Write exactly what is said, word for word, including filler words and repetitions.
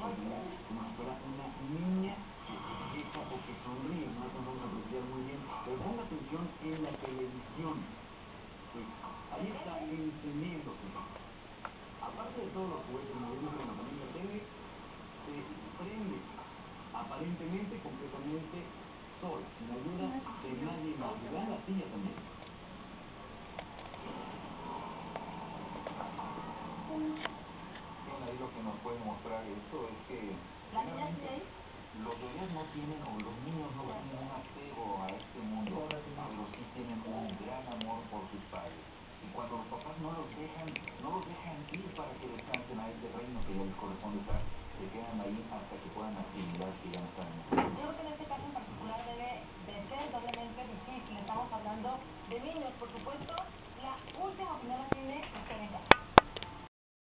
como si fuera una niña que se queja o que sonríe, no lo vamos a apreciar muy bien, pero ponga atención en la televisión. Sí, ahí está encendiéndose. Aparte de todos los juguetes moviéndose en la familia tele, se prende aparentemente completamente sola, sin ayuda de nadie más. Vean la silla también. Bien, ahí lo que nos puede mostrar esto es que los bebés no tienen, o los niños no tienen un apego a este mundo, pero sí tienen un gran amor por sus padres. Y cuando los papás no los dejan, no los dejan ir para que descansen a este reino que ya les corresponde estar, se quedan ahí hasta que puedan asimilar que ya no están. Yo creo que en este caso en particular debe de ser doblemente difícil. Estamos hablando de niños, por supuesto.